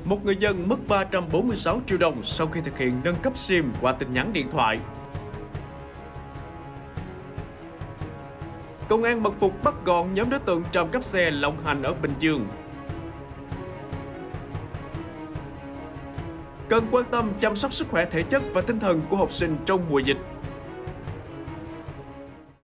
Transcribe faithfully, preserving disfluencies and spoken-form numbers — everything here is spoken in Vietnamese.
Một người dân mất ba trăm bốn mươi sáu triệu đồng sau khi thực hiện nâng cấp SIM qua tin nhắn điện thoại. Công an mật phục bắt gọn nhóm đối tượng trộm cắp xe lộng hành ở Bình Dương. Cần quan tâm chăm sóc sức khỏe thể chất và tinh thần của học sinh trong mùa dịch.